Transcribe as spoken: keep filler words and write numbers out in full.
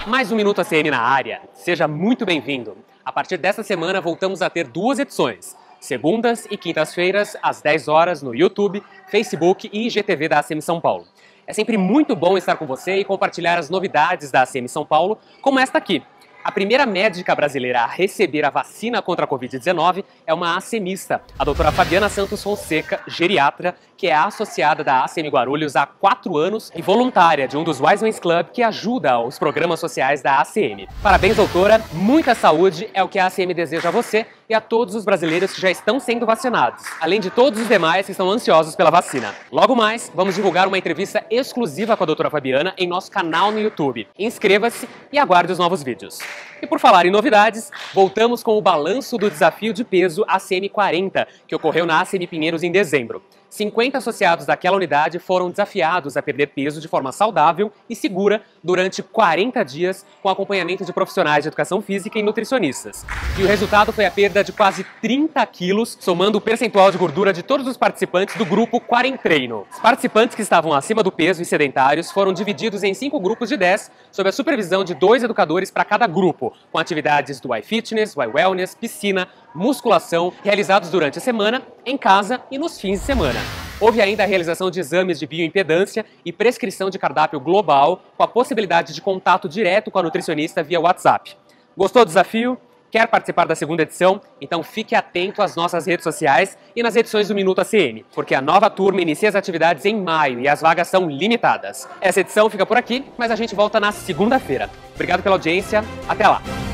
Mais um Minuto A C M na área. Seja muito bem-vindo. A partir desta semana voltamos a ter duas edições. Segundas e quintas-feiras, às dez horas, no YouTube, Facebook e I G T V da A C M São Paulo. É sempre muito bom estar com você e compartilhar as novidades da A C M São Paulo, como esta aqui. A primeira médica brasileira a receber a vacina contra a covid dezenove é uma ACMista, a doutora Fabiana Santos Fonseca, geriatra, que é associada da A C M Guarulhos há quatro anos e voluntária de um dos Wise Men's Club que ajuda os programas sociais da A C M. Parabéns, doutora! Muita saúde é o que a A C M deseja a você e a todos os brasileiros que já estão sendo vacinados, além de todos os demais que estão ansiosos pela vacina. Logo mais, vamos divulgar uma entrevista exclusiva com a doutora Fabiana em nosso canal no YouTube. Inscreva-se e aguarde os novos vídeos. E por falar em novidades, voltamos com o balanço do desafio de peso A C M quarenta, que ocorreu na A C M Pinheiros em dezembro. cinquenta associados daquela unidade foram desafiados a perder peso de forma saudável e segura durante quarenta dias com acompanhamento de profissionais de educação física e nutricionistas. E o resultado foi a perda de quase trinta quilos, somando o percentual de gordura de todos os participantes do grupo Quarentreino. Os participantes que estavam acima do peso e sedentários foram divididos em cinco grupos de dez, sob a supervisão de dois educadores para cada grupo, com atividades do iFitness, iWellness, piscina, musculação, realizados durante a semana, em casa e nos fins de semana. Houve ainda a realização de exames de bioimpedância e prescrição de cardápio global, com a possibilidade de contato direto com a nutricionista via WhatsApp. Gostou do desafio? Quer participar da segunda edição? Então fique atento às nossas redes sociais e nas edições do Minuto A C M, porque a nova turma inicia as atividades em maio e as vagas são limitadas. Essa edição fica por aqui, mas a gente volta na segunda-feira. Obrigado pela audiência, até lá!